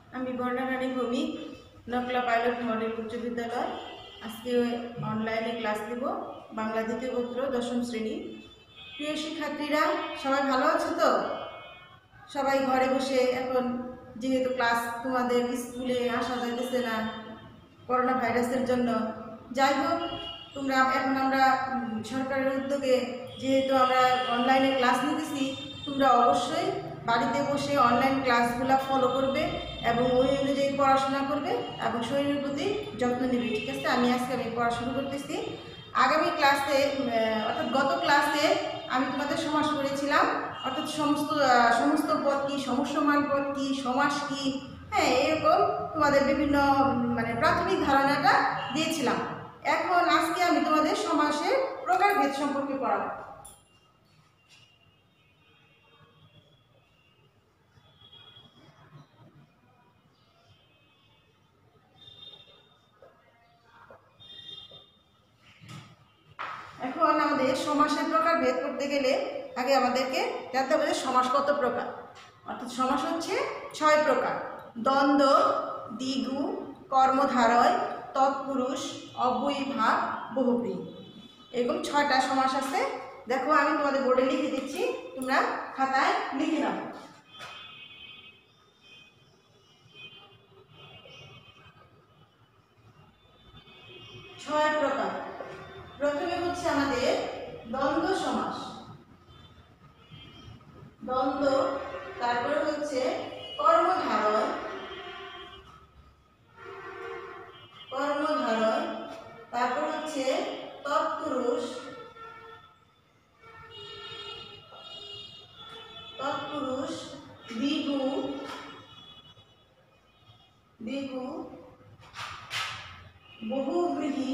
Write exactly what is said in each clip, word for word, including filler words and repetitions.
আমি Barna Rani Bhowmik, Nakla pilot model উচ্চ বিদ্যালয়। আজকে অনলাইনে ক্লাস দেব বাংলা দ্বিতীয় পত্র দশম শ্রেণী। প্রিয় শিক্ষার্থীরা, সবাই ভালো আছো তো? সবাই ঘরে বসে এখন যেহেতু ক্লাস তোমাদের স্কুলে আসা যাইতেছে না করোনা ভাইরাসের জন্য, যাই হোক তোমরা এখন আমরা সরকারের উদ্যোগে যেহেতু আমরা অনলাইনে ক্লাস নিতেছি, তোমরা অবশ্যই বাড়িতে বসে অনলাইন ক্লাসগুলো ফলো করবে এবং ওই অনুযায়ী পড়াশোনা করবে এবং শরীরের প্রতি যত্ন নেবে। ঠিক আছে? আমি আজকে আমি পড়া শুরু করতেছি। আগামী ক্লাসে অর্থাৎ গত ক্লাসে আমি তোমাদের সমাস করেছিলাম, অর্থাৎ সমস্ত সমস্ত পদ কী, সমস্যমান পদ কী, সমাস কী, হ্যাঁ এরকম তোমাদের বিভিন্ন মানে প্রাথমিক ধারণাটা দিয়েছিলাম। এখন আজকে আমি তোমাদের সমাসের প্রকারভেদ সম্পর্কে পড়াবো। এখন আমাদের সমাসের প্রকারভেদ করতে গেলে আগে আমাদেরকে জানতে হবে সমাস কত প্রকার। অর্থাৎ সমাস হচ্ছে ছয় প্রকার: দ্বন্দ্ব, দ্বিগু, কর্মধারয়, তৎপুরুষ, অব্যয়ীভাব, বহুব্রীহি। এরকম ছয়টা সমাস আছে। দেখো আমি তোমাদের বোর্ডে লিখে দিচ্ছি, তোমরা খাতায় লিখে নাও। ছয় প্রকার। প্রথমে হচ্ছে আমাদের দ্বন্দ্ব সমাস। দ্বন্দ্ব, তারপরে হচ্ছে কর্মধারয়, কর্মধারয়, তারপর হচ্ছে তৎপুরুষ, তৎপুরুষ, দ্বিগু, দ্বিগু, বহুব্রীহি,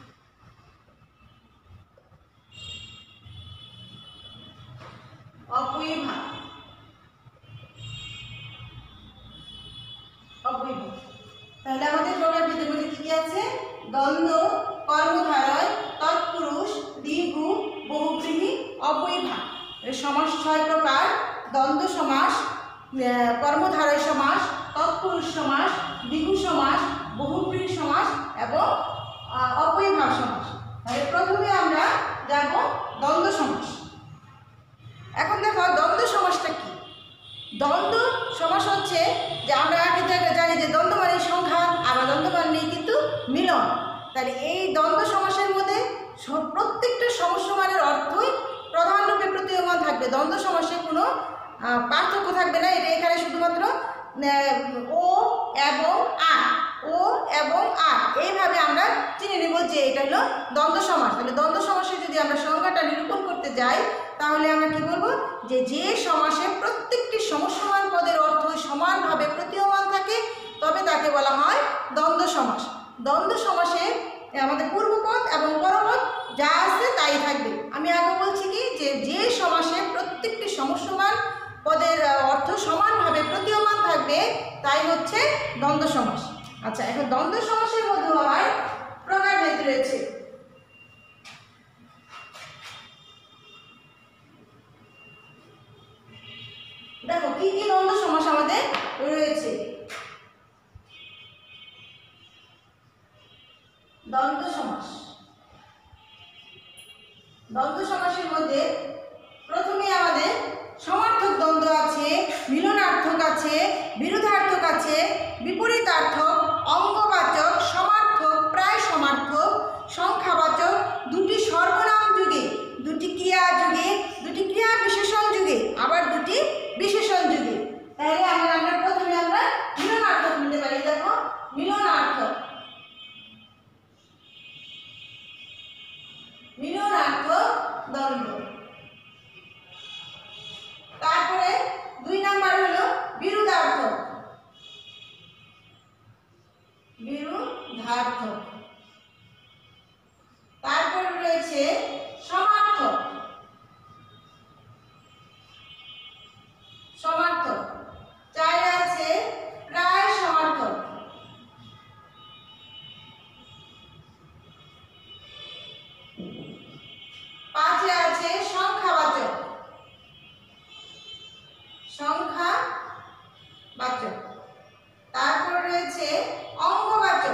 অব্যয়ীভাব, অব্যয়ীভাব। তাহলে আমাদের প্রকারভেদের মধ্যে কি কি আছে? দ্বন্দ্ব, কর্মধারয়, তৎপুরুষ, দ্বিগু, বহুব্রীহি, অব্যয়ীভাব। এর সমাস ছয় প্রকার: দ্বন্দ্ব সমাস, কর্মধারয় সমাস, তৎপুরুষ সমাস, দ্বিগু সমাস, বহুব্রীহি সমাস এবং অব্যয়ীভাব সমাস। তাহলে প্রথমে আমরা যাব দ্বন্দ্ব সমাস। এখন দেখো দ্বন্দ্ব সমাসটা কি। দ্বন্দ্ব সমাস হচ্ছে যে আমরা আগে জানি যে দ্বন্দ্ব মানে সংঘাত, আবার দ্বন্দ্ব মানে কিন্তু মিলন। তাহলে এই দ্বন্দ্ব সমাসের মধ্যে প্রত্যেকটা সমস্যমানের অর্থই প্রধানরূপে প্রতীয়মান থাকবে। দ্বন্দ্ব সমাসে কোনো পার্থক্য থাকবে না। এটা এখানে শুধুমাত্র ও এবং আ, ও এবং আ এইভাবে আমরা চিনে নেব যে এটা হলো দ্বন্দ্ব সমাস। তাহলে দ্বন্দ্ব সমাসে যদি আমরা সংজ্ঞাটা নিরূপণ করতে যাই, তাহলে আমরা কি বলবো? যে যে সমাসে প্রত্যেকটি সমস্যমান পদের অর্থ সমানভাবে প্রতীয়মান থাকে তবে তাকে বলা হয় দ্বন্দ্ব সমাস। দ্বন্দ্ব সমাসে আমাদের পূর্বপদ এবং পরপদ যা আছে তাই থাকবে। আমি আগে বলছি কি যে যে সমাসে প্রত্যেকটি সমস্যমান পদের অর্থ সমানভাবে প্রতীয়মান থাকবে তাই হচ্ছে দ্বন্দ্ব সমাস। আচ্ছা, এখন দ্বন্দ্ব সমাসের মধ্যে হয় প্রকারভেদ রয়েছে। দেখো কি কি দ্বন্দ্ব সমাস আমাদের রয়েছে। দ্বন্দ্ব সমাস, দ্বন্দ্ব সমাসের মধ্যে প্রথমে আমাদের সমার্থক দ্বন্দ্ব আছে, মিলনার্থক আছে, বিরোধার্থক আছে, বিপরীতার্থক, অঙ্গবাচক, সমার্থক, প্রায় সমার্থক, সংখ্যাবাচক, দুটি সর্বনাম যুগে, দুটি ক্রিয়া যুগে, দুটি ক্রিয়া বিশেষণ যুগে, আবার দুটি বিশেষণ যুগে। তাহলে আমরা আমরা প্রথমে আমরা মিলনার্থক নিতে পারি। দেখো মিলনার্থক, মিলনার্থক দ্বন্দ্ব। তারপরে দুই নাম্বার হলো বিরোধার্থক, বিরোধার্থক। তারপর রয়েছে সমার্থক, সমার্থক। চারে আছে প্রায় সমার্থক। পাঁচে আছে সংখ্যাবাচক, সংখ্যাবাচক। তারপর রয়েছে অঙ্গবাচক,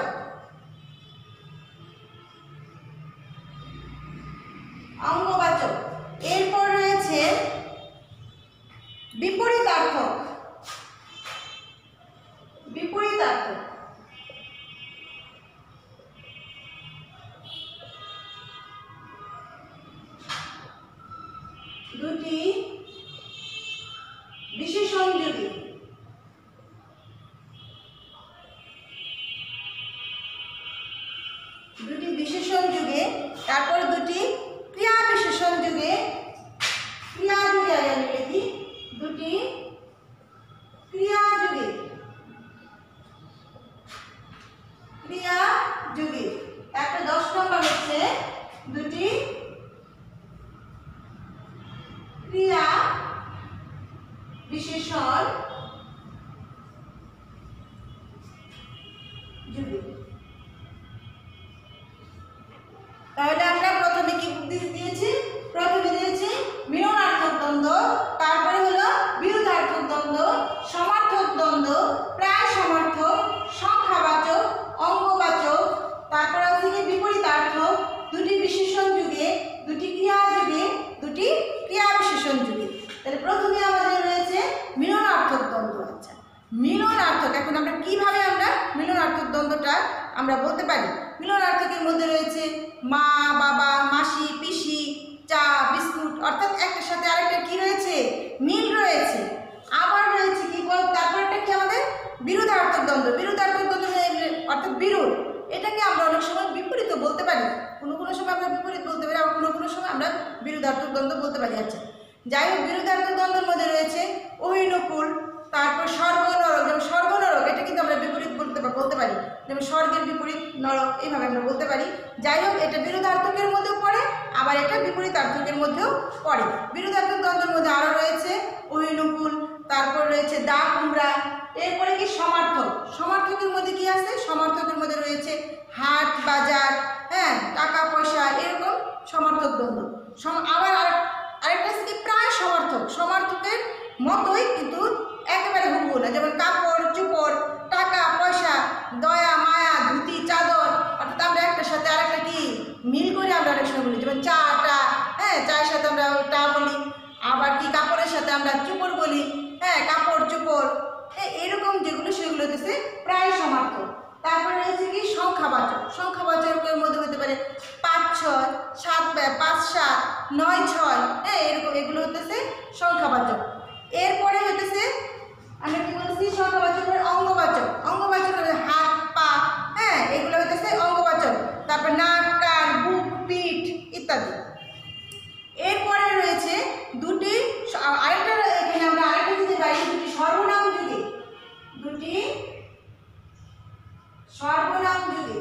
অঙ্গবাচক এরপর রয়েছে বিপরীতার্থক, বিপরীতার্থক দুটি বিশেষণযোগী, দুটি বিশেষণ যুগে, তারপর দুটি ক্রিয়া বিশেষণ যুগে, ক্রিয়া যুগে আমি লিখি দুটি ক্রিয়া যুগে, ক্রিয়া যুগে। তারপর দশ নম্বর হচ্ছে দুটি ক্রিয়া বিশেষণ যুগে। তাহলে আমরা প্রথমে কি দিয়েছি, প্রথমে দিয়েছি মিলনার্থক দ্বন্দ্ব, তারপরে হলো বিরোধার্থক দ্বন্দ্ব, সমার্থক দ্বন্দ্ব, প্রায় সমার্থক, সংখ্যাবাচক, অঙ্গবাচক, তারপর আছে কি বিপরীতার্থক, দুটি বিশেষণ যুগে, দুটি ক্রিয়া যুগে, দুটি ক্রিয়া বিশেষণ যুগে। তাহলে প্রথমে আমাদের রয়েছে মিলনার্থক দ্বন্দ্ব। আচ্ছা, মিলনার্থক এখন আমরা কিভাবে আমরা মিলনার্থক দ্বন্দ্বটা আমরা বলতে পারি। মিলনার্থকের মধ্যে রয়েছে মা, বাবা, মাসি, পিসি, চা, বিস্কুট, অর্থাৎ একটার সাথে আরেকটা কি রয়েছে, মিল রয়েছে। আবার রয়েছে কি, তারপরটা কি আমাদের বিরোধার্থক দ্বন্দ্ব, বিরোধার্থক দ্বন্দ্ব অর্থাৎ বিরোধ, এটাকে আমরা অনেক সময় বিপরীত বলতে পারি, কোনো কোনো সময় আমরা বিপরীত বলতে পারি, আবার কোনো কোনো সময় আমরা বিরোধার্থক দ্বন্দ্ব বলতে পারি। আচ্ছা, যাই হোক, বিরোধার্থক দ্বন্দ্বের মধ্যে রয়েছে অহিনুকূল, তারপর স্বর্গ নরক, যেমন স্বর্গ নরক এটা কিন্তু আমরা বিপরীত বলতে বলতে পারি, যেমন স্বর্গের বিপরীত নরক, এইভাবে আমরা বলতে পারি। যাই হোক, এটা বিরোধার্থকের মধ্যেও পড়ে, আবার এটা বিপরীতার্থকের মধ্যেও পড়ে। বিরোধার্থক দ্বন্দ্বের মধ্যে আরও রয়েছে অহিনুকূল, তারপর রয়েছে দা কুমড়া, এরপরে কি সমার্থক, সমার্থকের মধ্যে কি আছে, সমার্থকের মধ্যে রয়েছে হাট বাজার, হ্যাঁ, টাকা পয়সা, এরকম সমার্থক দ্বন্দ্ব। আবার আরেকটা আছে কি প্রায় সমার্থক, সমার্থকের মতোই কিন্তু একেবারে হুবহু না, যেমন কাপড় চোপড়, টাকা পয়সা, দয়া মায়া, ধুতি চাদর, অর্থাৎ আমরা একটার সাথে আরেকটা কি মিল করে আমরা অনেক সময় বলি, যেমন চা টা, হ্যাঁ, চায়ের সাথে আমরা টা বলি, আবার কি কাপড়ের সাথে আমরা চোপড় বলি, হ্যাঁ, কাপড় চোপড়, হ্যাঁ, এরকম যেগুলো সেগুলো হচ্ছে প্রায় সমার্থক। তারপরে রয়েছে কি সংখ্যাবাচক, সংখ্যাবাচকের মধ্যে হতে পারে পাঁচ ছয়, সাত পাঁচ সাত, নয় ছয়, হ্যাঁ, এরকম এগুলো হতেছে সংখ্যাবাচক। এরপরে হতেছে আমরা কি বলছি সংখ্যাবাচকের অঙ্গবাচক, অঙ্গবাচক হাত পা, হ্যাঁ, এগুলো হতেছে অঙ্গবাচক, তারপর নাক কান বুক পিঠ ইত্যাদি। এরপরে রয়েছে দুটি আরেকটা, এখানে আমরা আরেকটা দিতে পারি দুটি সর্বনাম যুগে, দুটি সর্বনাম যুগে,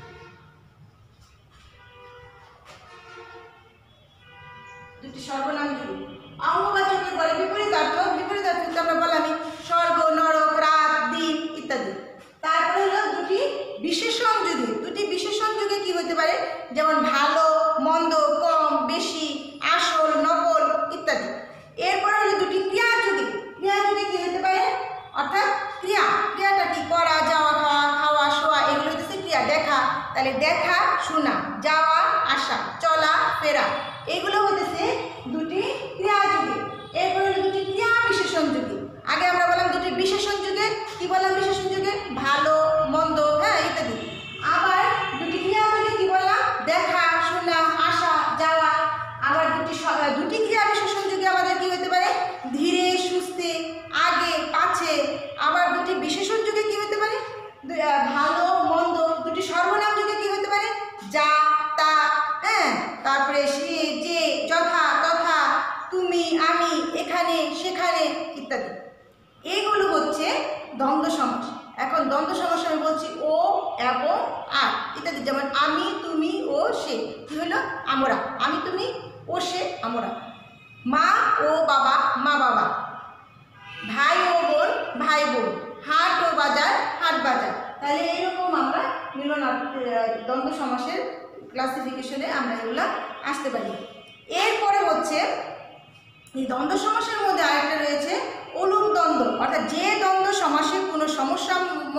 দুটি সর্বনাম যুগে। অঙ্গবাচককে বলে বিপরীতার্থক, বিপরীতার্থক আমরা বললাম স্বর্গ নরক রাত দিন ইত্যাদি। তারপরে হলো দুটি বিশেষণ যুগে, দুটি বিশেষণ যুগে কি হতে পারে, যেমন ভালো মন্দ, কম বেশি, আসল নকল ইত্যাদি। এরপরে হলো দুটি ক্রিয়া যুগে, ক্রিয়া যুগে কি হতে পারে, অর্থাৎ ক্রিয়া, ক্রিয়াটা কি করা, যাওয়া, খাওয়া, খাওয়া শোয়া, এগুলো হচ্ছে ক্রিয়া। দেখা, তাহলে দেখা শোনা, যাওয়া আসা, চলা ফেরা, এগুলো হতেছে দুটি ক্রিয়া যুগে। এরপরে দুটি ক্রিয়া বিশেষণ যুগে, আগে আমরা বললাম দুটি বিশেষণ যুগে, কি বললাম বিশেষণ যুগে ভালো মন্দ, হ্যাঁ, ইত্যাদি। আবার দুটি ক্রিয়া যুগে কি বললাম, দেখা শোনা আসা যাওয়া। আবার দুটি দুটি ক্রিয়া বিশেষণ যুগে আমাদের কি হতে পারে, ধীরে সুস্থে, আগে পাছে। আবার দুটি বিশেষণ যুগে কি হতে পারে, ভালো মন্দ। দুটি সর্বনাম যুগে কি হতে পারে, যা তা, হ্যাঁ, তারপরে সে যে, যথা তথা, তুমি আমি, এখানে সেখানে ইত্যাদি। এগুলো হচ্ছে দ্বন্দ্ব সমাস। এখন দ্বন্দ্ব সমাস আমি বলছি ও এবং আর ইত্যাদি, যেমন আমি তুমি ও সে, কি হলো আমরা, আমি তুমি ও সে আমরা। মা ও বাবা, মা বাবা। ভাই ও বোন, ভাই বোন। হাট ও বাজার, হাট বাজার। তাহলে এইরকম আমরা মিলনার্থ দ্বন্দ্ব সমাসের ক্লাসিফিকেশনে আমরা এগুলা আসতে পারি। এরপরে হচ্ছে এই দ্বন্দ্ব সমাসের মধ্যে আরেকটা রয়েছে অলুক দ্বন্দ্ব, অর্থাৎ যে দ্বন্দ্ব সমাসে কোনো সমস্যা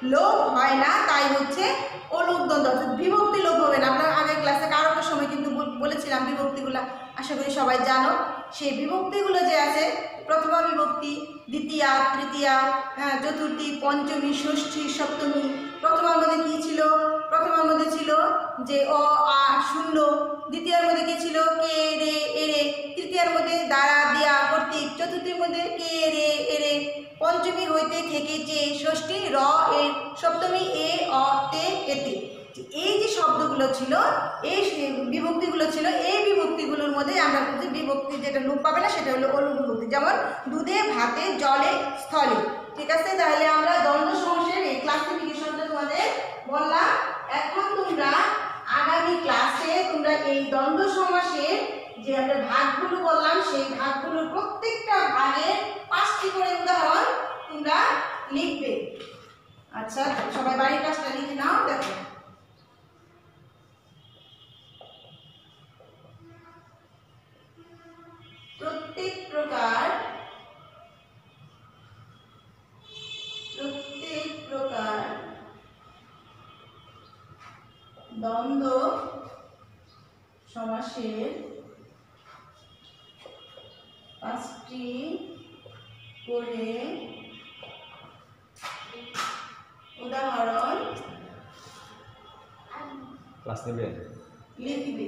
লোপ হয় না, তাই হচ্ছে অলোপ দ্বন্দ্ব, অর্থাৎ বিভক্তি লোপ হবে না। আমরা আগের ক্লাসে কারকের সময় কিন্তু বলেছিলাম বিভক্তিগুলো, আশা করি সবাই জানো। সেই বিভক্তিগুলো যে আছে, প্রথমা বিভক্তি, দ্বিতীয়া, তৃতীয়া, হ্যাঁ, চতুর্থী, পঞ্চমী, ষষ্ঠী, সপ্তমী। প্রথমার মধ্যে কী ছিল? প্রথমার মধ্যে ছিল যে অ আ শূন্য, দ্বিতীয়ার মধ্যে কী ছিল? কে রে এরে, তৃতীয়ার মধ্যে দ্বারা দিয়া কর্তৃক, চতুর্থীর মধ্যে কে রে এরে, পঞ্চমী হইতে থেকে চে, ষষ্ঠী র এ, সপ্তমী এ অ তে এতে। এই যে শব্দগুলো ছিল, এই বিভক্তিগুলো ছিল, এই বিভক্তিগুলোর মধ্যে আমরা বলছি বিভক্তি যেটা লোপ পাবে না সেটা হলো অলোপ বিভক্তি। যেমন দুধে, ভাতে, জলে, স্থলে। ঠিক আছে, তাহলে আমরা দ্বন্দ্ব সমাসের এই ক্লাসিফিকেশনটা তোমাদের বললাম। এখন তোমরা আগামী ক্লাসে তোমরা এই দ্বন্দ্ব সমাসের যে আমরা ভাগগুলো বললাম, সেই ভাগগুলোর প্রত্যেকটা ভাগের পাঁচটি করে উদাহরণ তোমরা লিখবে। আচ্ছা, সবাই বাড়ির কাজটা লিখে নাও। দেখো, প্রত্যেক প্রকার প্রত্যেক প্রকার দ্বন্দ্ব সমাসের পাঁচটি করে উদাহরণ লিখবে।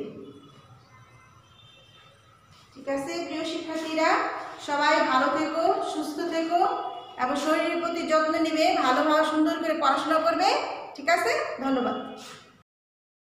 ঠিক আছে প্রিয় শিক্ষার্থীরা, সবাই ভালো থেকো, সুস্থ থেকো এবং শরীরের প্রতি যত্ন নিবে, ভালোভাবে সুন্দর করে পড়াশোনা করবে। ঠিক আছে, ধন্যবাদ।